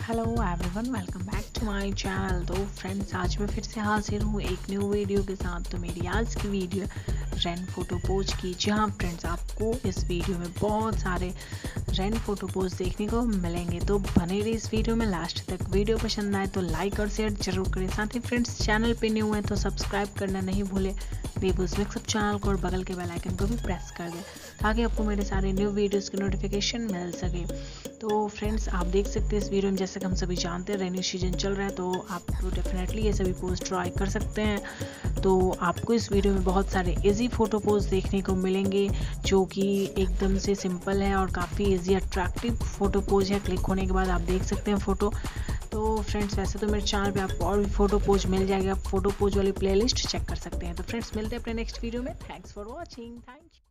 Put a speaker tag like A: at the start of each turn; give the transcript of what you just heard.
A: Hello everyone, welcome back to my channel. तो friends, आज मैं फिर से हाजिर हूँ एक न्यू वीडियो के साथ। तो मेरी आज की वीडियो रैन फोटो पोज की। जहाँ फ्रेंड्स आपको इस वीडियो में बहुत सारे रैन फोटो पोज देखने को मिलेंगे। तो बने रहिए इस वीडियो में लास्ट तक। वीडियो पसंद आए तो लाइक और शेयर जरूर करें। साथ ही फ्रेंड्स, चैनल पे न्यू है तो सब्सक्राइब करना नहीं भूले। बेबूज मिक्सअप चैनल को और बगल के बेल आइकन को भी प्रेस कर दें ताकि आपको मेरे सारे न्यू वीडियोस की नोटिफिकेशन मिल सके। तो फ्रेंड्स, आप देख सकते हैं इस वीडियो में, जैसे कि हम सभी जानते हैं रेनी सीजन चल रहा है, तो आप तो डेफिनेटली ये सभी पोज ट्राई कर सकते हैं। तो आपको इस वीडियो में बहुत सारे इजी फोटो पोज देखने को मिलेंगे जो कि एकदम से सिंपल है और काफ़ी इजी अट्रैक्टिव फोटो पोज है। क्लिक होने के बाद आप देख सकते हैं फ़ोटो। तो फ्रेंड्स, वैसे तो मेरे चैनल पे आपको और भी फ़ोटो पोज मिल जाएगी, आप फोटो पोज वाली प्लेलिस्ट चेक कर सकते हैं। तो फ्रेंड्स, मिलते हैं अपने नेक्स्ट वीडियो में। Thanks for watching. Thank you.